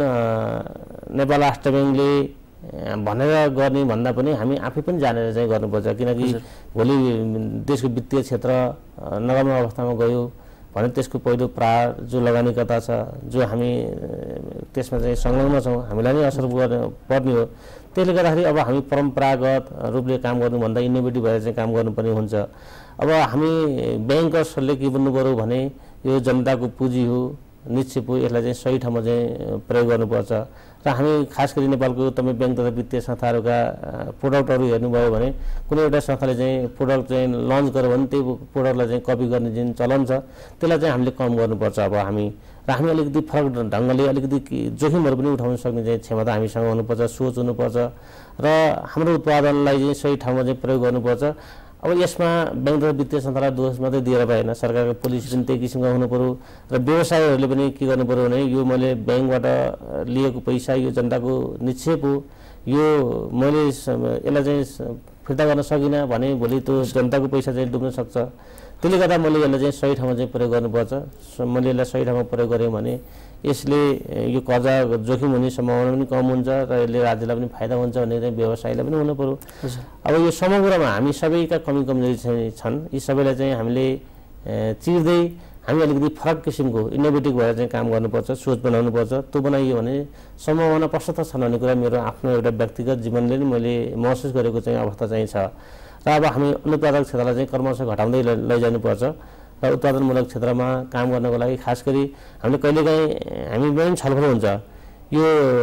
नेपाल राष्ट्र बैंकले भनेर गर्ने भन्दा पनि हामी आफै पनि जानेर चाहिँ गर्नुपर्छ। किनकि भोलि देशको वित्तीय क्षेत्र नराम्रो अवस्थामा गयो भने त्यसको पहिलो प्रार जो लगानीकर्ता छ, जो हामी त्यसमा चाहिँ संलग्न छौँ, हामीलाई नै असर पर्ने हो। त्यसले गर्दाखेरि अब हामी परम्परागत रूपले काम गर्नुभन्दा इनोभेटिभ भएर चाहिँ काम गर्नुपर्ने हुन्छ। अब हामी ब्याङ्कर्सहरूले के भन्नु पर्यो भने यो जनताको पुँजी हो, निश्चित हो, यसलाई चाहिँ सही ठाउँमा चाहिँ प्रयोग गर्नुपर्छ। र हामी खास गरी नेपालको तपाईँ ब्याङ्क तथा वित्तीय संस्थाहरूका प्रोडक्टहरू हेर्नुभयो भने कुनै एउटा संस्थाले चाहिँ प्रोडक्ट चाहिँ लन्च गर्यो भने त्यो प्रोडक्टलाई चाहिँ कपी गर्ने जुन चलन छ त्यसलाई चाहिँ हामीले कम गर्नुपर्छ। अब हामी र हामी अलिकति फरक ढङ्गले अलिकति जोखिमहरू पनि उठाउन सक्ने चाहिँ क्षमता हामीसँग हुनुपर्छ, सोच हुनुपर्छ र हाम्रो उत्पादनलाई चाहिँ सही ठाउँमा चाहिँ प्रयोग गर्नुपर्छ। अब यसमा बैंक तथा वित्तीय संस्थालाई दोष मात्रै दिएर भएन, सरकारको पोलिसी पनि त्यही किसिमको हुनु पर्यो र व्यवसायीहरूले पनि के गर्नु पर्यो भने यो मैले ब्याङ्कबाट लिएको पैसा यो जनताको निक्षेप हो, यो मैले यसलाई चाहिँ फिर्ता गर्न सकिनँ भने भोलि त्यो जनताको पैसा चाहिँ डुब्न सक्छ। त्यसले गर्दा मैले यसलाई चाहिँ सही ठाउँमा चाहिँ प्रयोग गर्नुपर्छ। मैले यसलाई सही ठाउँमा प्रयोग गरेँ भने यसले यो कर्जा जोखिम हुने सम्भावना पनि कम हुन्छ र यसले राज्यलाई पनि फाइदा हुन्छ भन्ने चाहिँ व्यवसायलाई पनि हुनु पर्यो। अब यो समग्रमा हामी सबैका कमी कमजोरी छन्, यी सबैलाई चाहिँ हामीले चिर्दै हामी अलिकति फरक किसिमको इनोभेटिभ भएर चाहिँ काम गर्नुपर्छ, सोच बनाउनुपर्छ। त्यो बनाइयो भने सम्भावना प्रशस्त छन् भन्ने कुरा मेरो आफ्नो एउटा व्यक्तिगत जीवनले नै मैले महसुस गरेको चाहिँ अवस्था चाहिँ छ। र अब हामी अनुत्पादक क्षेत्रलाई चाहिँ क्रमशः घटाउँदै लैजानुपर्छ र उत्पादनमूलक क्षेत्रमा काम गर्नको लागि खास गरी हामीले कहिलेकाहीँ हामी पनि छलफल हुन्छ यो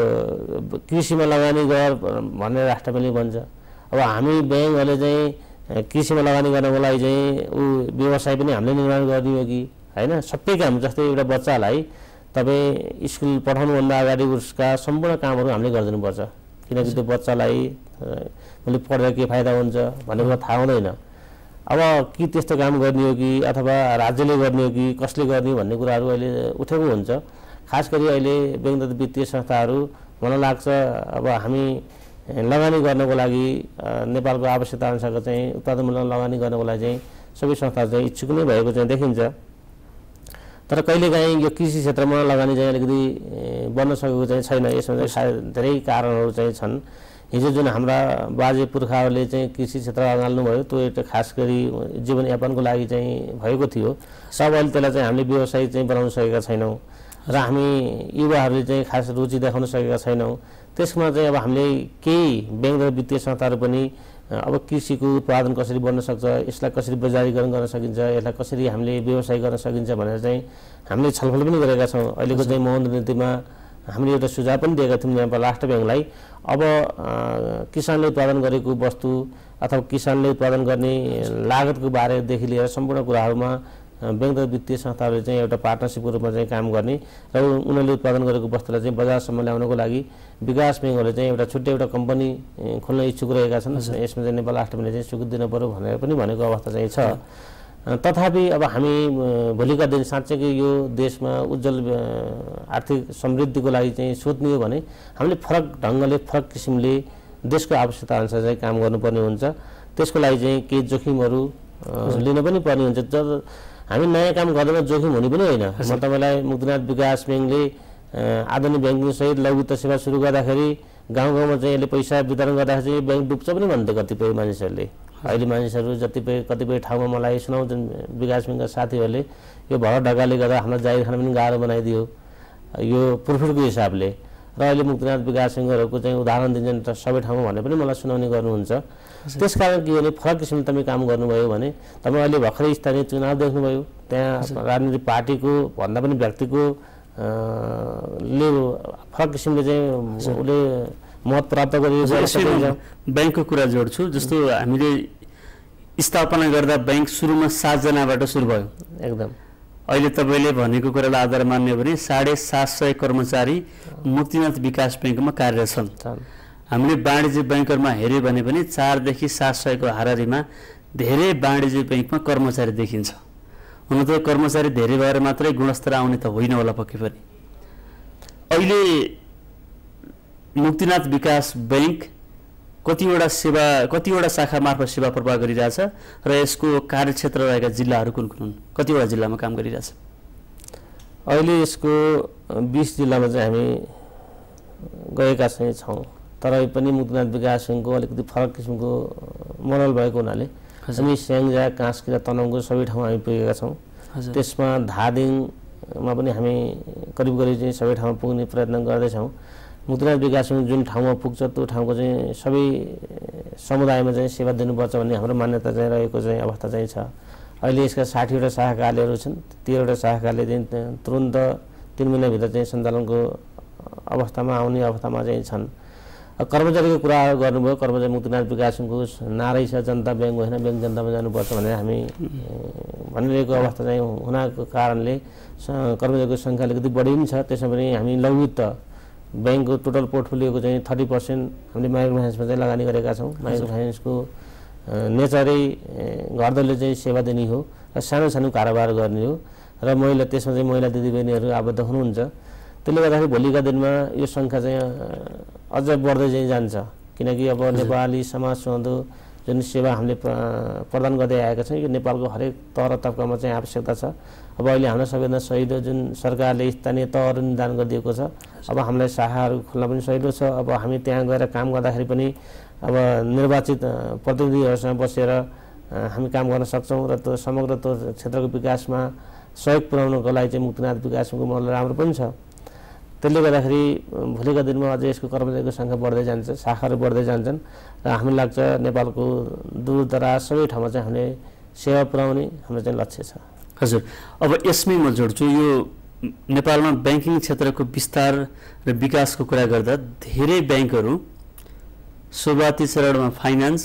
कृषिमा लगानी गर भनेर राष्ट्र बैंकले भन्छ। अब हामी ब्याङ्कहरूले चाहिँ कृषिमा लगानी गर्नको लागि चाहिँ व्यवसाय पनि हामीले निर्माण गर्ने हो कि होइन? सबै काम जस्तै एउटा बच्चालाई तपाईँ स्कुल पठाउनुभन्दा अगाडि उसका सम्पूर्ण कामहरू हामीले गरिदिनुपर्छ। किनकि त्यो बच्चालाई मैले पढेर के फाइदा हुन्छ भन्ने कुरा थाहा हुँदैन। अब कि त्यस्तो काम गर्ने हो कि अथवा राज्यले गर्ने हो कि कसले गर्ने भन्ने कुराहरू अहिले उठेको हुन्छ। खास गरी अहिले बैंक तथा वित्तीय संस्थाहरू मलाई लाग्छ अब हामी लगानी गर्नको लागि नेपालको आवश्यकता अनुसारको चाहिँ उत्पादनमूलक लगानी गर्नको लागि चाहिँ सबै संस्थाहरू चाहिँ इच्छुक नै भएको चाहिँ देखिन्छ। तर कहिलेकाहीँ यो कृषि क्षेत्रमा लगानी चाहिँ अलिकति बन्न सकेको चाहिँ छैन। यसमा चाहिँ धेरै कारणहरू चाहिँ छन्। हिजो जुन हाम्रा बाजे पुर्खाहरूले चाहिँ कृषि क्षेत्र अँगाल्नुभयो त्यो एउटा खास गरी जीवनयापनको लागि चाहिँ भएको थियो। सब अहिले त्यसलाई चाहिँ हामीले व्यवसाय चाहिँ बनाउन सकेका छैनौँ र हामी युवाहरूले चाहिँ खास रुचि देखाउन सकेका छैनौँ। त्यसमा चाहिँ अब हामीले केही बैंक र वित्तीय संस्थाहरू पनि अब कृषिको उत्पादन कसरी बन्न सक्छ, यसलाई कसरी बजारीकरण गर्न सकिन्छ, यसलाई कसरी हामीले व्यवसाय गर्न सकिन्छ भनेर चाहिँ हामीले छलफल पनि गरेका छौँ। अहिलेको चाहिँ मौद्रिक नीतिमा हामीले एउटा सुझाव पनि दिएका थियौँ नेपाल राष्ट्र बैंकलाई। अब किसानले उत्पादन गरेको वस्तु अथवा किसानले उत्पादन गर्ने लागतको बारेदेखि लिएर सम्पूर्ण कुराहरूमा बैंक तथा वित्तीय संस्थाहरूले चाहिँ एउटा पार्टनरसिपको रूपमा चाहिँ काम गर्ने र उनीहरूले उत्पादन गरेको वस्तुलाई चाहिँ बजारसम्म ल्याउनको लागि विकास बैंकहरूले चाहिँ एउटा छुट्टै एउटा कम्पनी खोल्न इच्छुक रहेका छन्। यसमा चाहिँ नेपाल राष्ट्र बैंकले चाहिँ स्वीकृति दिनु पर्यो भनेर पनि भनेको अवस्था चाहिँ छ। तथापि अब हामी भोलिका दिन साँच्चैकै यो देशमा उज्जवल आर्थिक समृद्धिको लागि चाहिँ सोच्ने हो भने हामीले फरक ढङ्गले फरक किसिमले देशको आवश्यकता अनुसार चाहिँ काम गर्नुपर्ने हुन्छ। त्यसको लागि चाहिँ केही जोखिमहरू लिन पनि पर्ने हुन्छ। जब हामी नयाँ काम गर्दैमा जोखिम हुने पनि होइन। म तपाईँलाई मुक्तिनाथ विकास बैंकले आधुनिक ब्याङ्किङ सहित लघु वित्त सेवा सुरु गर्दाखेरि गाउँ गाउँमा चाहिँ यसले पैसा वितरण गर्दाखेरि चाहिँ ब्याङ्क डुब्छ पनि भन्थे कतिपय मानिसहरूले। अहिले मानिसहरू कतिपय ठाउँमा मलाई सुनाउँछन् विकास बैङ्कका साथीहरूले यो भर ढकाले गर्दा हामीलाई जागिर खान पनि गाह्रो बनाइदियो यो प्रोफिटको हिसाबले र अहिले मुक्तिनाथ विकास बैङ्कहरूको चाहिँ उदाहरण दिन्छन् सबै ठाउँमा भने पनि मलाई सुनाउने गर्नुहुन्छ। त्यसकारण के भने फरक किसिमले तपाईँ काम गर्नुभयो भने तपाईँ अहिले भर्खरै स्थानीय चुनाव देख्नुभयो त्यहाँ राजनीतिक पार्टीको भन्दा पनि व्यक्तिको ले फरक किसिमले चाहिँ उसले मत प्राप्त गरिएको ब्याङ्कको कुरा जोड्छु। जस्तो हामीले स्थापना गर्दा ब्याङ्क सुरुमा 7 जनाबाट सुरु भयो एकदम। अहिले तपाईँले भनेको कुरालाई आधार मान्यो भने 750 कर्मचारी मुक्तिनाथ विकास बैङ्कमा कार्यरत छन्। हामीले वाणिज्य बैङ्करमा हेऱ्यो भने पनि 4 देखि 700 को हाराहारीमा धेरै वाणिज्य बैङ्कमा कर्मचारी देखिन्छ। हुन त कर्मचारी धेरै भएर मात्रै गुणस्तर आउने त होइन होला पक्कै पनि। अहिले मुक्तिनाथ विकास बैङ्क कतिवटा शाखा मार्फत सेवा प्रवाह गरिरहेछ र यसको कार्यक्षेत्र रहेका जिल्लाहरू कुन कुन हुन्? कतिवटा जिल्लामा काम गरिरहेछ? अहिले यसको 20 जिल्लामा चाहिँ हामी गएका चाहिँ छौँ। तर पनि मुक्तिनाथ विकास बैङ्कको अलिकति फरक किसिमको मोडल भएको हुनाले हामी स्याङ्जा, कास्की र तनहुँको सबै ठाउँमा हामी पुगेका छौँ। त्यसमा धादिङमा पनि हामी करिब चाहिँ सबै ठाउँमा पुग्ने प्रयत्न गर्दैछौँ। मुक्तिनाथ विकास बैङ्क जुन ठाउँमा पुग्छ त्यो ठाउँको चाहिँ सबै समुदायमा चाहिँ सेवा दिनुपर्छ भन्ने हाम्रो मान्यता चाहिँ रहेको चाहिँ अवस्था चाहिँ छ। अहिले यसका 60वटा शाखा कार्यालयहरू छन्। 13वटा शाखा कार्यालय चाहिँ तुरुन्त 3 महिनाभित्र चाहिँ सञ्चालनको अवस्थामा आउने अवस्थामा चाहिँ छन्। कर्मचारीको कुरा गर्नुभयो। कर्मचारी मुक्तिनाथ विकास बैङ्कको नारै छ जनता ब्याङ्क होइन ब्याङ्क जनतामा जानुपर्छ भनेर हामी भनिरहेको अवस्था चाहिँ हुनाको कारणले कर्मचारीको सङ्ख्या अलिकति बढी पनि छ। त्यसमा पनि हामी लघुवित्त ब्याङ्कको टोटल पोर्टफोलियोको चाहिँ 30% हामीले माइक्रो फाइनेन्समा चाहिँ लगानी गरेका छौँ। माइक्रो फाइनेन्सको नेचरै घरदलले चाहिँ सेवा दिने हो र सानो सानो कारोबार गर्ने हो र त्यसमा चाहिँ महिला दिदीबहिनीहरू आबद्ध हुनुहुन्छ। त्यसले गर्दाखेरि भोलिका दिनमा यो सङ्ख्या चाहिँ अझ बढ्दै चाहिँ जान्छ। किनकि अब नेपाली समाज सुहाउँदो जुन सेवा हामीले प्रदान गर्दै आएका छौँ यो नेपालको हरेक तह र तबकामा चाहिँ आवश्यकता छ। अब अहिले हामीलाई सबैभन्दा सहिलो जुन सरकारले स्थानीय तहहरू निर्धारण गरिदिएको छ। अब हामीलाई शाखाहरू खोल्न पनि सहिलो छ। अब हामी त्यहाँ गएर काम गर्दाखेरि पनि अब निर्वाचित प्रतिनिधिहरूसँग बसेर हामी काम गर्न सक्छौँ र त्यो समग्र त्यो क्षेत्रको विकासमा सहयोग पुर्याउनको लागि चाहिँ मुक्तिनाथ विकास बैङ्कको मोडल राम्रो पनि छ। त्यसले गर्दाखेरि भोलिका दिनमा अझै यसको कर्मचारीको सङ्ख्या बढ्दै जान्छ, शाखाहरू बढ्दै जान्छन् र हामीलाई लाग्छ नेपालको दूरदराज सबै ठाउँमा चाहिँ हामीले सेवा पुर्याउने हाम्रो चाहिँ लक्ष्य छ। हजुर, अब यसमै म जोड्छु। यो नेपालमा ब्याङ्किङ क्षेत्रको विस्तार र विकासको कुरा गर्दा धेरै ब्याङ्कहरू सुरुवाती चरणमा फाइनान्स,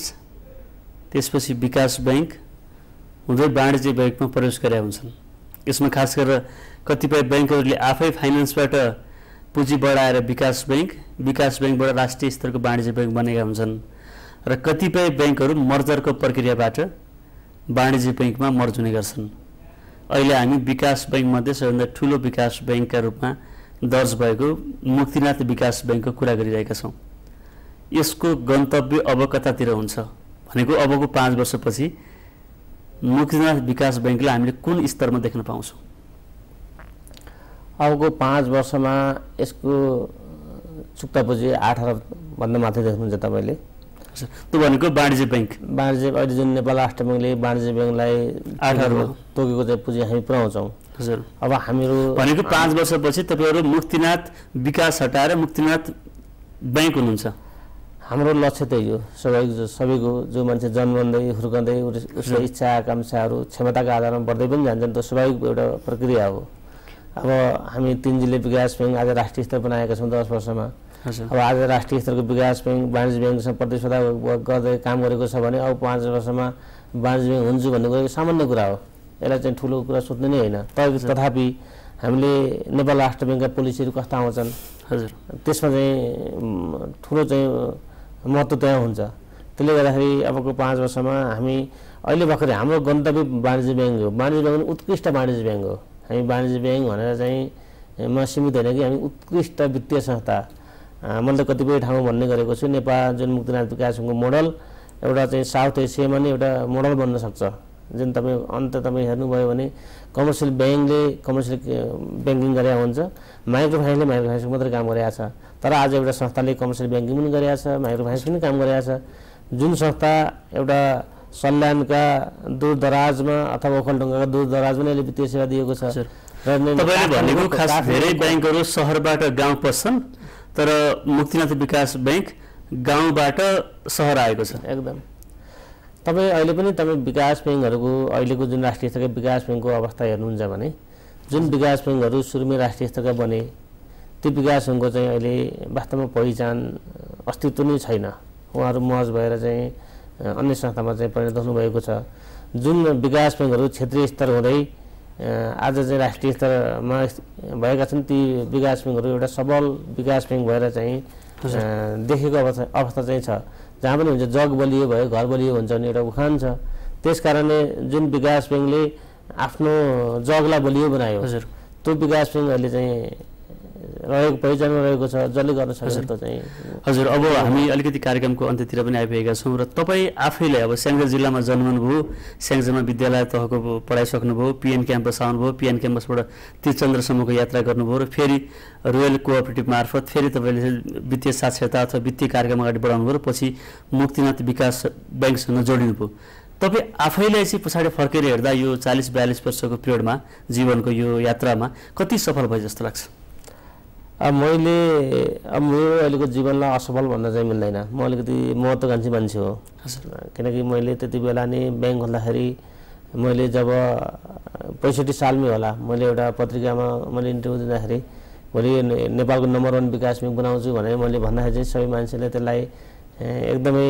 त्यसपछि विकास बैङ्क हुँदै वाणिज्य बैङ्कमा प्रवेश गरेका हुन्छन्। यसमा खास गरेर कतिपय ब्याङ्कहरूले आफै फाइनान्सबाट पुँजी बढाएर विकास बैङ्कबाट राष्ट्रिय स्तरको वाणिज्य बैङ्क बनेका हुन्छन् र कतिपय ब्याङ्कहरू मर्जरको प्रक्रियाबाट वाणिज्य बैङ्कमा मर्ज हुने गर्छन्। अहिले हामी विकास बैङ्कमध्ये सबैभन्दा ठुलो विकास बैङ्कका रूपमा दर्ज भएको मुक्तिनाथ विकास बैङ्कको कुरा गरिरहेका छौँ। यसको गन्तव्य अब कतातिर हुन्छ भनेको अबको 5 वर्षपछि मुक्तिनाथ विकास बैङ्कलाई हामीले कुन स्तरमा देख्न पाउँछौँ? अबको 5 वर्षमा यसको चुक्ता पुँजी 8 अरब भन्दा माथि देख्नुहुन्छ तपाईँले। त्यो भनेको वाणिज्य बैङ्क अहिले जुन नेपाल राष्ट्र बैङ्कले वाणिज्य बैङ्कलाई 8 अरब तोकेको चाहिँ पुँजी हामी पुर्याउँछौँ। हजुर, अब हामीहरू भनेको 5 वर्षपछि तपाईँहरू मुक्तिनाथ विकास हटाएर मुक्तिनाथ बैङ्क हुनुहुन्छ। हाम्रो लक्ष्य त्यही हो। सबैको जो मान्छे जन्मँदै हुर्कँदै उसको इच्छा आकाङ्क्षाहरू क्षमताको आधारमा बढ्दै पनि जान्छन्। त्यो स्वाभाविक एउटा प्रक्रिया हो। अब हामी 3 जिल्ला विकास बैङ्क आज राष्ट्रिय स्तर बनाएका छौँ 10 वर्षमा। अब आज राष्ट्रिय स्तरको विकास बैङ्क वाणिज्य बैङ्कसँग प्रतिस्पर्धा गर्दै काम गरेको छ भने अब 5 वर्षमा वाणिज्य बैङ्क हुन्छु भन्ने कुरा सामान्य कुरा हो। यसलाई चाहिँ ठुलो कुरा सोध्नु नै होइन। तथापि हामीले नेपाल राष्ट्र बैङ्कका पोलिसीहरू कस्ता आउँछन्, हजुर, त्यसमा चाहिँ ठुलो चाहिँ महत्त्व त्यहाँ हुन्छ। त्यसले गर्दाखेरि अबको 5 वर्षमा हामी अहिले भर्खरै हाम्रो गन्तव्य वाणिज्य बैङ्क हो। वाणिज्य बैङ्क उत्कृष्ट वाणिज्य बैङ्क हो। हामी वाणिज्य बैङ्क भनेर चाहिँ म सीमित होइन कि हामी उत्कृष्ट वित्तीय संस्था। मैले त कतिपय ठाउँमा भन्ने गरेको छु नेपाल जुन मुक्तिनाथ विकास बैङ्कको मोडल एउटा चाहिँ साउथ एसियामा नै एउटा मोडल बन्न सक्छ। जुन तपाईँ हेर्नुभयो भने कमर्सियल ब्याङ्कले कमर्सियल ब्याङ्किङ गरेका हुन्छ, माइक्रो फाइनेन्सको मात्रै काम गरेका छ। तर आज एउटा संस्थाले कमर्सियल ब्याङ्किङ पनि गरेका छ, माइक्रो फाइनेन्स पनि काम गरेका छ। जुन संस्था एउटा सल्यानका दूरदराजमा अथवा ओखलढुङ्गाका दूरदराजमा नै वित्तीय सेवा दिएको छ। तपाईले भनेको खास धेरै बैंकहरू शहरबाट गाउँ पस्छन्, तर मुक्तिनाथ विकास बैंक गाउँबाट शहर आएको छ। एकदम तपाईँ अहिले पनि तपाईँ विकास बैंकहरूको अहिलेको जुन राष्ट्रिय स्तरका विकास बैंकको अवस्था हेर्नुहुन्छ भने जुन विकास बैंकहरू सुरुमै राष्ट्रिय स्तरका बने ती विकास बैंकको चाहिँ अहिले वास्तवमा पहिचान अस्तित्व नै छैन। उहाँहरू मर्ज भएर चाहिँ अन्य संस्थामा चाहिँ परिणत हुनुभएको छ। जुन विकास बैंकहरू क्षेत्रीय स्तर हुँदै आज चाहिँ राष्ट्रिय स्तरमा भएका छन् ती विकास बैंकहरू एउटा सबल विकास बैंक भएर चाहिँ देखेको अवस्था चाहिँ छ। जहाँ पनि हुन्छ जग बलियो भयो घर बलियो हुन्छ भने एउटा उखान छ। त्यसकारणले जुन विकास बैंकले आफ्नो जगलाई बलियो बनायो त्यो विकास बैंक अहिले चाहिँ रहेको पहिचानमा रहेको छ, जसले गर्न सक्छ त चाहिँ। हजुर, अब हामी अलिकति कार्यक्रमको अन्त्यतिर पनि आइपुगेका छौँ र तपाईँ आफैले अब स्याङ्जा जिल्लामा जन्मनुभयो, स्याङ्जामा विद्यालय तहको पढाइसक्नुभयो, पिएन क्याम्पस आउनुभयो, पिएन क्याम्पसबाट त्रिचन्द्रसम्मको यात्रा गर्नुभयो र फेरि रोयल कोअपरेटिभ मार्फत फेरि तपाईँले वित्तीय साक्षरता अथवा वित्तीय कार्यक्रम अगाडि बढाउनुभयो र पछि मुक्तिनाथ विकास बैंकसँग जोडिनुभयो। तपाईँ आफैलाई चाहिँ पछाडि फर्केर हेर्दा यो 40-42 वर्षको पिरियडमा जीवनको यो यात्रामा कति सफल भयो जस्तो लाग्छ? मैले मेरो अहिलेको जीवनलाई असफल भन्न चाहिँ मिल्दैन। म अलिकति महत्त्वकांक्षी मान्छे हो, किनकि मैले त्यति बेला नै ब्याङ्क खोल्दाखेरि मैले जब 65 सालमै होला मैले एउटा पत्रिकामा मैले इन्टरभ्यू दिँदाखेरि भोलि नेपालको नम्बर 1 विकास ब्याङ्क बनाउँछु भनेर मैले भन्दाखेरि चाहिँ सबै मान्छेले त्यसलाई एकदमै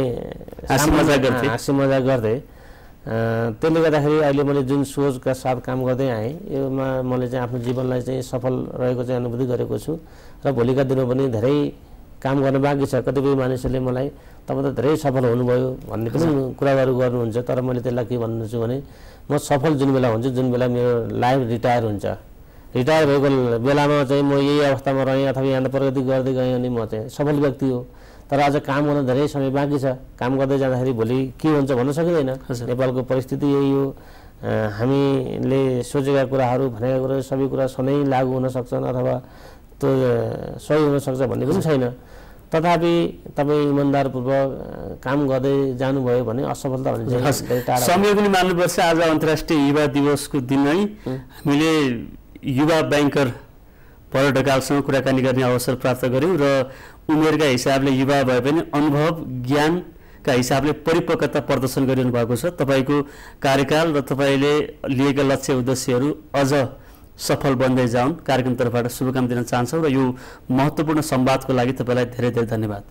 हाँसी मजाक गर्थे। त्यसले गर्दाखेरि अहिले मैले जुन सोचका साथ काम गर्दै आएँ योमा मैले चाहिँ आफ्नो जीवनलाई चाहिँ सफल रहेको चाहिँ अनुभूति गरेको छु र भोलिका दिनमा पनि धेरै काम गर्न बाँकी छ। कतिपय मानिसहरूले मलाई तपाईँ त धेरै सफल हुनुभयो भन्ने पनि कुराहरू गर्नुहुन्छ, तर मैले त्यसलाई के भन्छु भने म सफल जुन बेला हुन्छु, जुन बेला मेरो लाइफ रिटायर हुन्छ, रिटायर भएको बेलामा चाहिँ म यही अवस्थामा रहेँ अथवा यहाँ प्रगति गर्दै गएँ भने म चाहिँ सफल व्यक्ति हो। तर आज काम गर्न धेरै समय बाँकी छ। काम गर्दै जाँदाखेरि भोलि के हुन्छ भन्न सकिँदैन। नेपालको परिस्थिति यही हो। हामीले सोचेका कुराहरू भनेका कुराहरू सबै कुरा सधैँ लागू हुन सक्छन् अथवा त्यो सही हुन सक्छ भन्ने पनि छैन। तथापि तपाईँ इमान्दारपूर्वक काम गर्दै जानुभयो भने असफलता भने समय पनि मान्नुपर्छ। आज अन्तर्राष्ट्रिय युवा दिवसको दिन नै हामीले युवा ब्याङ्कर पर ढकालसँग कुराकानी गर्ने अवसर प्राप्त गऱ्यौँ र उमेरका हिसाबले युवा भए पनि अनुभव ज्ञानका हिसाबले परिपक्वता प्रदर्शन गरिरहनु भएको छ। तपाईँको कार्यकाल र तपाईँले लिएका लक्ष्य उद्देश्यहरू अझ सफल बन्दै जाउन् कार्यक्रमतर्फबाट शुभकामना दिन चाहन्छौँ र यो महत्त्वपूर्ण संवादको लागि तपाईँलाई धेरै धेरै धन्यवाद।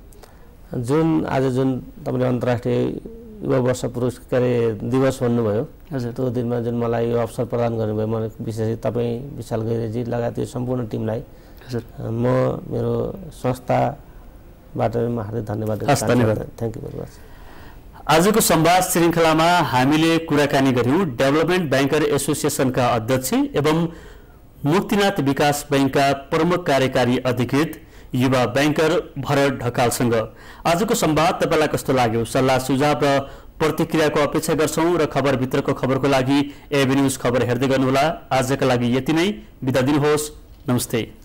आज जुन तपाईँले अन्तर्राष्ट्रिय युवा वर्ष पुरस्कार दिवस भन्नुभयो, हजुर, त्यो दिनमा जुन मलाई यो अवसर प्रदान गर्नुभयो म विशेष तपाईँ विशाल गैरेजी लगायत यो सम्पूर्ण टिमलाई हजुर म मेरो संस्थाबाट म हार्दिक धन्यवाद दिन चाहन्छु। Thank you very much. आजको संवाद श्रृङ्खलामा हामीले कुराकानी गर्यौँ डेभलपमेन्ट ब्याङ्कर एसोसिएसनका अध्यक्ष एवं मुक्तिनाथ विकास बैंकका प्रमुख कार्यकारी अधिकृत युवा ब्याङ्कर भरत ढकालसँग। आजको संवाद तपाईँलाई कस्तो लाग्यो? सल्लाह सुझाव र प्रतिक्रियाको अपेक्षा गर्छौँ र खबरभित्रको खबरको लागि एबी न्यूज खबर हेर्दै गर्नुहोला। आजका लागि यति नै, बिदा दिनुहोस्। नमस्ते।